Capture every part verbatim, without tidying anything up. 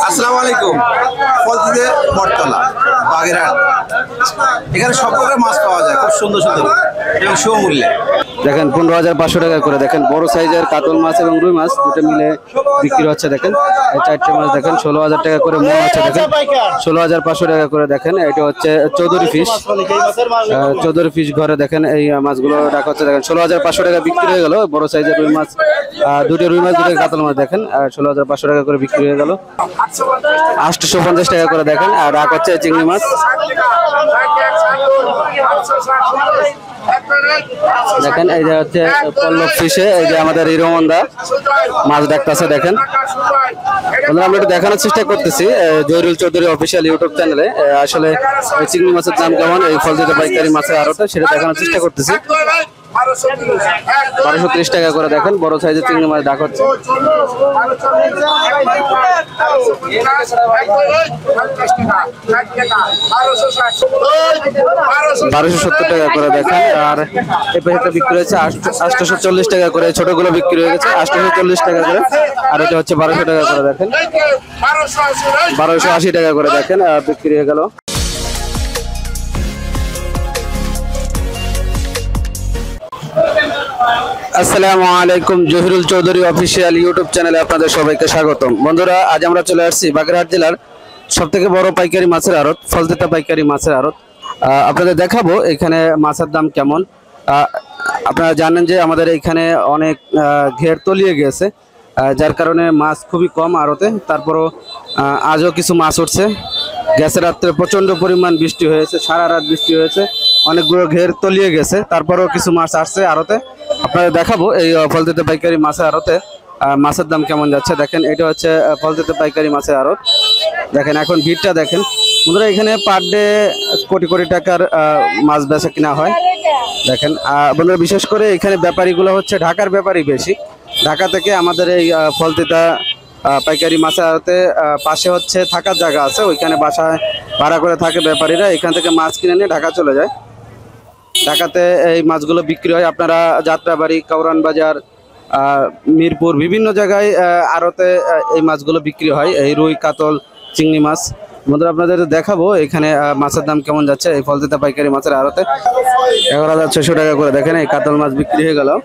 আসসালামু আলাইকুম। ফলতিতে বটতলা বাগেরহাট, এখানে সব প্রকার মাছ পাওয়া যায়, খুব সুন্দর সুন্দর এবং সুমূল্যে। দেখেন পনেরো হাজার পাঁচশো টাকা করে। দেখেন বড় সাইজের কাতল মাছ এবং রুই মাছ দুটো মিলে বিক্রি হচ্ছে। দেখেন এই চারটে মাছ দেখেন ষোলো হাজার টাকা করে মন হচ্ছে। দেখেন ষোলো হাজার পাঁচশো টাকা করে। দেখেন এটা হচ্ছে চৌধুরী ফিশ, চৌধুরী ফিশ ঘরে দেখেন এই মাছগুলো রাখা হচ্ছে। দেখেন ষোলো হাজার পাঁচশো টাকা বিক্রি হয়ে গেল বড় সাইজের রুই মাছ, দুটো রুই মাছ দুটো কাতল মাছ দেখেন ষোলো হাজার পাঁচশো টাকা করে বিক্রি হয়ে গেল। আটশো পঞ্চাশ টাকা করে দেখেন আর রাখ হচ্ছে চিংড়ি মাছ। দেখেন এই যে হচ্ছে পল্লব ফিশে এই যে আমাদের হিরোমন্দা মাছ দেখতেছে। দেখেন আমরা একটু দেখানোর চেষ্টা করতেছি জহিরুল চৌধুরী অফিসিয়াল ইউটিউব চ্যানেলে আসলে চিংড়ি মাছের দাম কেমন, এই ফলতিতে পাইকারি মাছের আড়তে সেটা দেখানোর চেষ্টা করতেছি। বারোশো ত্রিশ টাকা করে দেখেন বড় সাইজের চিংড়ি মাছ ডাক হচ্ছে। বারোশো সত্তর টাকা করে দেখেন আর এই পাশেটা বিক্রি হয়েছে আটশোশো চল্লিশ টাকা করে। ছোটগুলো বিক্রি হয়ে গেছে আটশোশো চল্লিশ টাকা করে আর এটা হচ্ছে বারোশো টাকা করে। দেখেন বারোশো আশি টাকা করে দেখেন বিক্রি হয়ে গেল। আসসালামু আলাইকুম, জহিরুল চৌধুরী অফিসিয়াল ইউটিউব চ্যানেলে আপনাদের সবাইকে স্বাগতম। বন্ধুরা আজ আমরা চলে আসছি বাগেরহাট জেলার সব থেকে বড় পাইকারি মাছের আড়ত, ফলতিতা পাইকারি মাছের আড়ত। আপনাদের দেখাবো এখানে মাছের দাম কেমন। আপনারা জানেন যে আমাদের এখানে অনেক ঘের তলিয়ে গেছে, যার কারণে মাছ খুবই কম আড়তে। তারপরও আজও কিছু মাছ উঠছে। গ্যাসের রাত্রে প্রচণ্ড পরিমাণ বৃষ্টি হয়েছে, সারা রাত বৃষ্টি হয়েছে, অনেকগুলো ঘের তলিয়ে গেছে, তারপরেও কিছু মাছ আসছে আড়তে। আপনাদের দেখাবো এই ফলতিতে পাইকারি মাছের আড়তে মাছের দাম কেমন যাচ্ছে। দেখেন এটা হচ্ছে ফলতিতে পাইকারি মাছের আড়ত। দেখেন এখন ভিড়টা দেখেন বন্ধুরা, এখানে পার ডে কোটি কোটি টাকার মাছ বেচা কিনা হয়। দেখেন বন্ধুরা বিশেষ করে এখানে ব্যাপারীগুলো হচ্ছে ঢাকার ব্যাপারী বেশি। ঢাকা থেকে আমাদের এই ফলতিতা পাইকারি মাছের আড়তে পাশে হচ্ছে থাকার জায়গা আছে, ওইখানে বাসায় ভাড়া করে থাকে ব্যাপারীরা, এখান থেকে মাছ কিনে নিয়ে ঢাকা চলে যায়। ঢাকাতে এই মাছগুলো বিক্রি হয়। আপনারা যাত্রাবাড়ি, কাউরান বাজার, মিরপুর বিভিন্ন জায়গায় আড়তে এই মাছগুলো বিক্রি হয়, এই রুই কাতল চিংড়ি মাছ। বন্ধুরা আপনাদের দেখাবো এখানে মাছের দাম কেমন যাচ্ছে এই ফলতিতা পাইকারি মাছের আড়তে। এগারো হাজার ছয়শো টাকা করে দেখেন এই কাতল মাছ বিক্রি হয়ে গেল।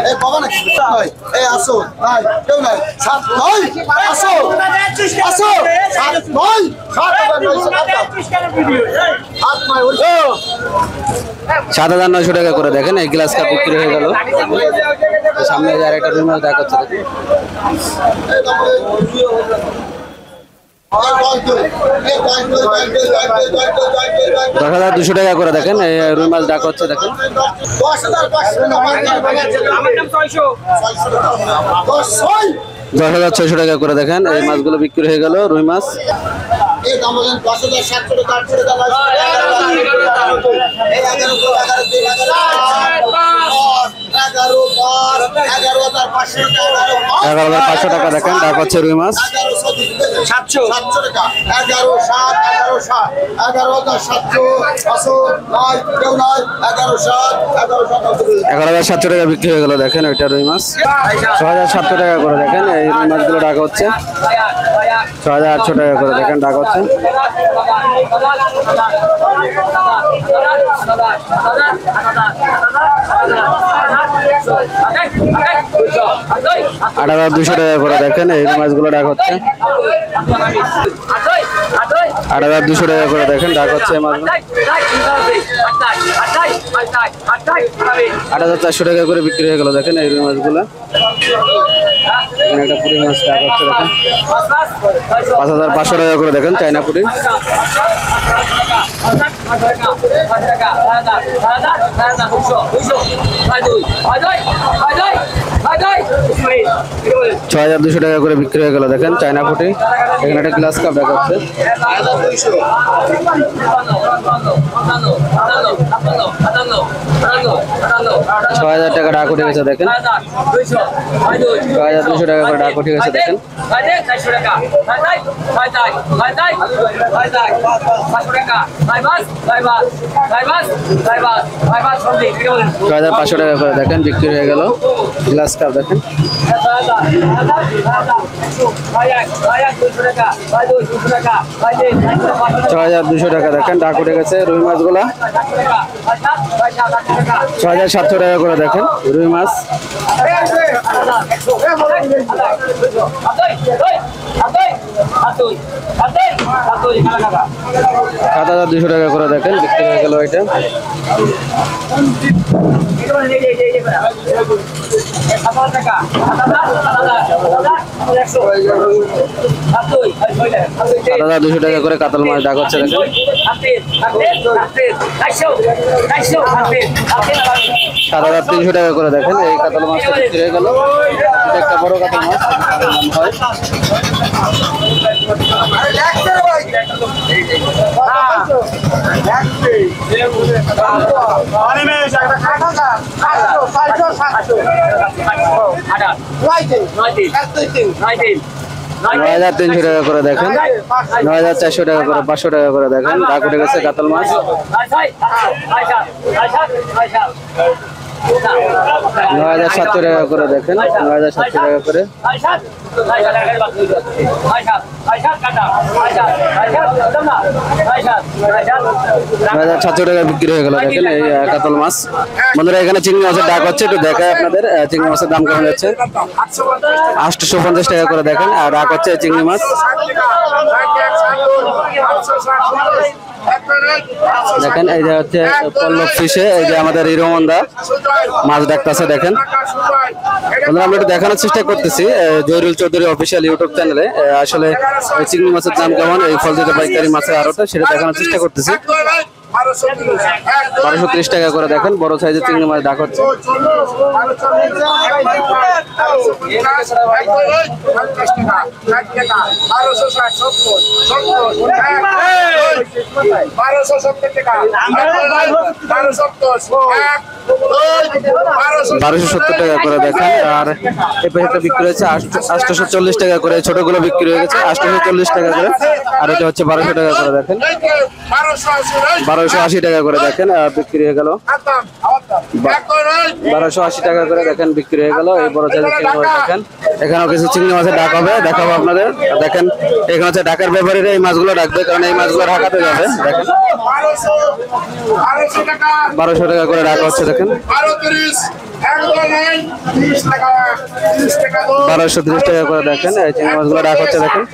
সাত হাজার নয়শো টাকা করে দেখেন এই গ্লাস কাপ বিক্রি হয়ে গেল। সামনে আর একটা রুই মাছ দেখা হচ্ছে। দশ হাজার দুশো টাকা করে দেখেন এই রুই মাছ ডাক হচ্ছে। দেখেন দশ হাজার ছয়শো টাকা করে দেখেন এই মাছগুলো বিক্রি হয়ে গেল রুই মাছ। এগারো হাজার পাঁচশো টাকা দেখেন ডাক হচ্ছে রুই মাছ। এগারো হাজার সাতশো টাকা বিক্রি হয়ে গেল দেখেন ওইটা রুই মাছ। ছ হাজার সাতশো টাকা করে দেখেন এই রুই মাছগুলো ডাক হচ্ছে। ছ হাজার আটশো টাকা করে দেখেন ডাক হচ্ছে। আট হাজার দুশো টাকা করে দেখেন এই মাছগুলো ডাক হচ্ছে। আট হাজার দুশো টাকা করে দেখেন ডাক হচ্ছে মাছগুলো। আট হাজার চারশো টাকা করে বিক্রি হয়ে গেল দেখেন এই মাছগুলো। একটা পুরি মাছ ডাক হচ্ছে দেখেন। পাঁচ হাজার পাঁচশো টাকা করে দেখেন চায়না পুরি। ছ হাজার দুশো টাকা করে বিক্রি হয়ে গেল দেখেন চায়না পুটি। এখানে একটা গ্লাস কাপ দেখা যাচ্ছে। ছ হাজার টাকা ডাক উঠে গেছে দেখেন। ছ হাজার দুশো টাকা করে ডাক উঠে গেছে দেখেন। ছয় হাজার পাঁচশো টাকা করে দেখেন বিক্রি হয়ে গেল গ্লাস কাপ দেখেন। ছয় হাজার দুশো টাকা দেখেন ডাক উঠে গেছে রুই মাছগুলা। ছয় হাজার সাতশো টাকা করে দেখেন রুই মাছ। সাত হাজার দুশো টাকা করে দেখেন বিক্রি হয়ে গেল এটা। সাত হাজার দুশো টাকা করে কাতল মাছ ডাক হচ্ছে দেখেন। সাত হাজার তিনশো টাকা করে দেখেন এই কাতল মাছটা বিক্রি হয়ে গেল। এটা একটা বড় কাতল মাছ হয়। নয় হাজার তিনশো টাকা করে দেখেন, নয় হাজার চারশো টাকা করে, পাঁচশো টাকা করে দেখেন ডাক উঠে গেছে কাতল মাছ। নয় হাজার সাতশো টাকা করে দেখেন, নয় হাজার সাতশো টাকা করে। নয় হাজার সাতশো টাকা বিক্রি হয়ে গেল দেখেন এই কাতল মাছ। বন্ধুরা এখানে চিংড়ি মাছের ডাক হচ্ছে, একটু দেখায় আপনাদের চিংড়ি মাছের দাম কেমন যাচ্ছে। আটশো পঞ্চাশ টাকা করে দেখেন আর ডাক হচ্ছে চিংড়ি মাছ। দেখেন এই যে হচ্ছে পল্লব ফিশে, এই যে আমাদের হিরোমন্দা মাছ ডাকতেছে দেখেন। আমরা একটু দেখানোর চেষ্টা করতেছি জহিরুল চৌধুরী অফিসিয়াল ইউটিউব চ্যানেলে আসলে চিংড়ি মাছের দাম কেমন, এই ফলদিতে পাইকারি মাছের আড়তে সেটা দেখানোর চেষ্টা করতেছি। বারোশো ত্রিশ টাকা করে দেখেন বড় সাইজের চিংড়ি মাছ ডাক হচ্ছে। বারোশো সত্তর টাকা করে দেখেন আর এই পাশেটা বিক্রি হয়েছে আটশোশো চল্লিশ টাকা করে, ছোটগুলো বিক্রি হয়ে গেছে আটশোশো চল্লিশ টাকা করে আর এটা হচ্ছে বারোশো টাকা করে দেখেন। বারোশো আশি টাকা করে দেখেন বিক্রি হয়ে গেল। বারোশো আশি টাকা করে দেখেন বিক্রি হয়ে গেল এই বড় সাইজের চিংড়ি মাছ দেখেন। এখানেও কিছু চিংড়ি মাছের ডাক হবে, দেখাবো আপনাদের। দেখেন এখানে হচ্ছে ঢাকার ব্যাপারীরা এই মাছগুলো ডাকবে, কারণ এই মাছগুলো ঢাকাতে যাবে। দেখেন বারোশো টাকা করে ডাক হচ্ছে দেখেন। বারোশো ত্রিশ টাকা করে দেখেন এই চিংড়ি মাছগুলো ডাক হচ্ছে দেখেন।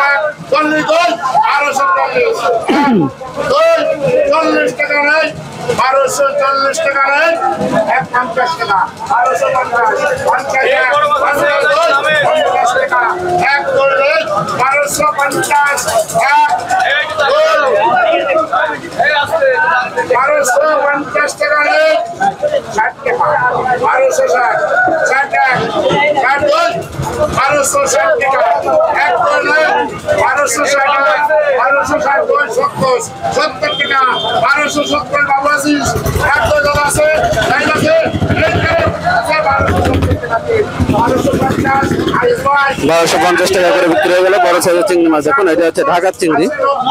বারোশো চল্লিশ টাকা নেই এক পঞ্চাশ টাকা, বারোশো পঞ্চাশ পঞ্চাশ পঞ্চাশ টাকা এক করলে বারোশো পঞ্চাশ এক বারোশো পঞ্চাশ টাকা নেই ষাট টাকা, বারোশো ষাট ষাট এক ষাট দুই বারোশো ষাট টাকা এক করলে বারোশো ষাট বারোশো ষাট দুই সত্তর সত্তর টাকা, বারোশো সত্তর বাবু আছিস এক দুই দাদা আছে লাইন আছে বারোশো পঞ্চাশ টাকা করে বিক্রি হয়ে গেল বড় সাইজের চিংড়ি মাছ। এখন এটা হচ্ছে ঢাকার চিংড়ি।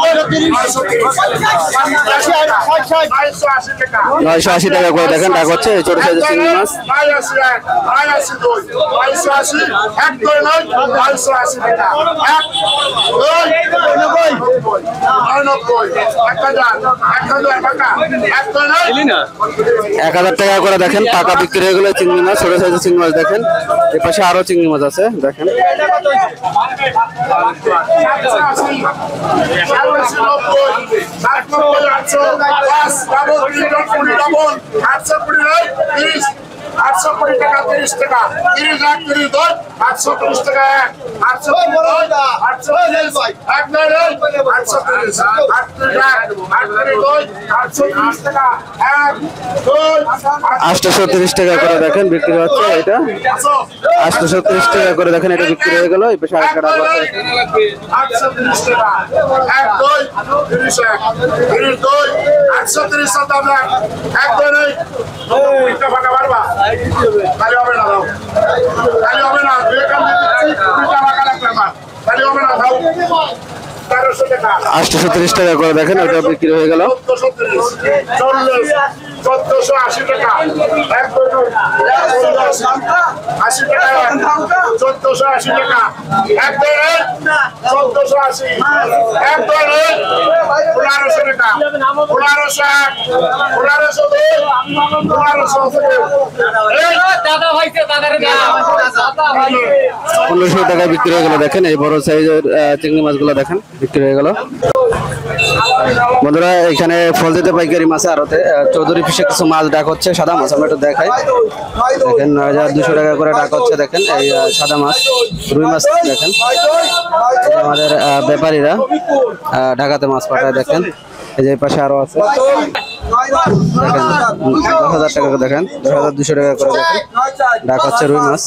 নয়শো আশি টাকা করে দেখেন ডাক হচ্ছে এই ছোট সাইজের চিংড়ি মাছ। এক হাজার টাকা করে দেখেন পাকা বিক্রি হয়ে গেল চিংড়ি মাছ, ছোট সাইজের চিংড়ি মাছ দেখেন। এই পাশে আরো চিংড়ি মাছ আছে দেখেন। আটশো কুড়ি টাকা তিরিশ টাকা তিরিশ লাখ তিরিশ দশ আটশো তিরিশ টাকা এক আটশো আটশো এক নয় আটশো তিরিশ আটত্রিশ লাখ আটত্রিশ দশ আটশো তিরিশ টাকা এক আটশো তিরিশ টাকা করে দেখেন বিক্রি হচ্ছে এটা। আটশো তিরিশ টাকা করে দেখেন এটা বিক্রি হয়ে গেল। এই পেশা আরেকটা ডাক হচ্ছে আটশো তিরিশ টাকা এক দুই তিরিশ এক তিরিশ দুই আটশো তিরিশ দাম এক দুই নেই ফাঁকা পারবা খালি হবে না, খালি হবে না দুই কাম দিচ্ছি দুইটা ফাঁকা লাগবে আমার তাহলে হবে না ভাও তেরোশো টাকা আটশোশো তিরিশ টাকা করে দেখেন ওটা বিক্রি হয়ে গেল। চোদ্দশো তিরিশ চল্লিশ চোদ্দশো আশি টাকা এক ডজন আশি টাকা চোদ্দশো আশি টাকা এক ডজন চোদ্দশো আশি এক ডজন পনেরোশো টাকা পনেরোশো এক পনেরোশো দুই পনেরোশো পনেরোশো টাকা বিক্রি হয়ে গেল দেখেন। এই বড় সাইজের চিংড়ি মাছগুলো দেখেন বিক্রি হয়ে গেল। বন্ধুরা এখানে ফলতিতে পাইকারি মাছে আড়তে চৌধুরী ফিশে কিছু মাছ ডাক হচ্ছে, সাদা মাছ আমরা একটু দেখাই। দেখেন নয় হাজার দুশো টাকা করে ডাক হচ্ছে দেখেন। এই আহ, সাদা মাছ রুই মাছ দেখেন। এই যে আমাদের আহ, ব্যাপারীরা আহ, ঢাকাতে মাছ পাঠায় দেখেন। এই যে এই পাশে আরো আছে দেখেন দশ হাজার টাকা করে দেখেন, দশ হাজার দুশো টাকা করে দেখেন ডাক হচ্ছে রুই মাছ।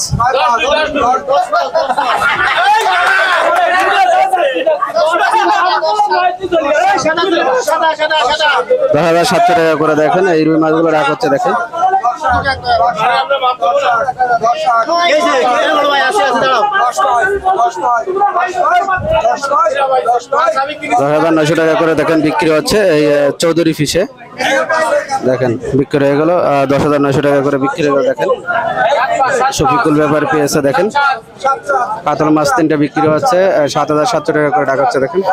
দশ হাজার সাতশো টাকা করে দেখেন এই রুই মাছগুলো ডাক হচ্ছে দেখেন। দশ হাজার নয়শো টাকা করে দেখেন বিক্রি হচ্ছে এই আহ, চৌধুরী ফিশে দেখেন বিক্রি হয়ে গেল। আহ, দশ হাজার নয়শো টাকা করে বিক্রি হয়ে গেল দেখেন। শফিকুল ব্যাপার পেয়েছে দেখেন। কাতল মাছ তিনটা বিক্রি হচ্ছে আহ, সাত হাজার সাতশো টাকা করে ডাক হচ্ছে দেখেন।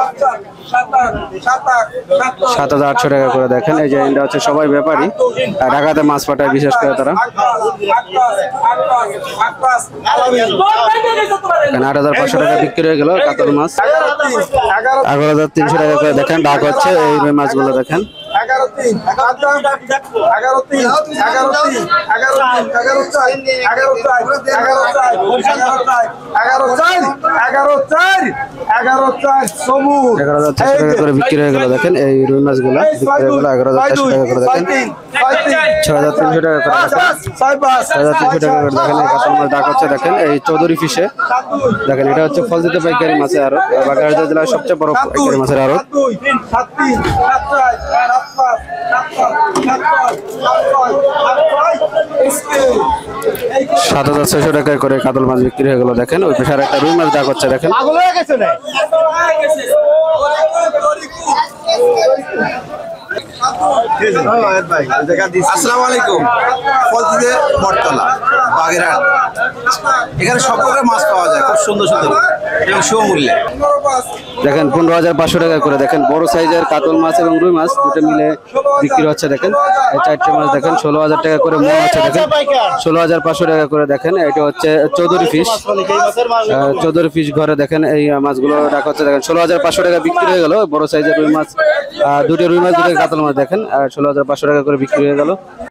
সাত হাজার আটশো টাকা করে দেখেন। এই যে এটা হচ্ছে সবাই ব্যাপারী আর ঢাকাতে মাছ পাঠায় বিশেষ করে তারা। এখানে আট হাজার পাঁচশো টাকা বিক্রি হয়ে গেল কাতল মাছ। এগারো হাজার তিনশো টাকা করে দেখেন ডাক হচ্ছে এই রুই মাছগুলো দেখেন। এগারো তিন এগারো তিন এগারো তিন এগারো তিন এগারো চার এগারো চার এগারো চার এগারো চার এগারো চার এগারো চার সমুদ্র এগারো হাজার চারশো টাকা করে বিক্রি হয়ে গেল দেখেন এই রুই মাছগুলো বিক্রি হয়ে গেল এগারো হাজার চারশো টাকা করে দেখেন। ছয় হাজার তিনশো টাকা করে দেখেন। ছয় হাজার তিনশো টাকা করে দেখেন এই কাতল মাছ ডাক হচ্ছে দেখেন এই চৌধুরী ফিশে দেখেন। এটা হচ্ছে ফলতিতে পাইকারি মাছের আড়ত, বাগেরহাট জেলার সবচেয়ে বড় পাইকারি মাছের আড়ত। সাত হাজার ছয়শো টাকা করে কাতল মাছ বিক্রি হয়ে গেল দেখেন। ওই পেশার একটা রুই মাছ ডাক হচ্ছে দেখেন। আসসালামু আলাইকুম। ফলতিতে বটতলা বাগেরহাট, এখানে সব প্রকার মাছ পাওয়া যায় খুব সুন্দর সুন্দর এবং সুমূল্যে। দেখেন পনেরো হাজার পাঁচশো টাকা করে দেখেন বড় সাইজের কাতল মাছ এবং রুই মাছ দুটো মিলে বিক্রি হচ্ছে দেখেন। এই চারটে মাছ দেখেন ষোলো হাজার টাকা করে মন হচ্ছে দেখেন। ষোলো হাজার পাঁচশো টাকা করে দেখেন। এটা হচ্ছে চৌধুরী ফিশ, চৌধুরী ফিশ ঘরে দেখেন এই মাছগুলো রাখা হচ্ছে দেখেন। ষোলো হাজার পাঁচশো টাকা বিক্রি হয়ে গেল বড় সাইজের রুই মাছ, দুটো রুই মাছ দুটো কাতল মাছ দেখেন ষোলো হাজার পাঁচশো টাকা করে বিক্রি হয়ে গেল।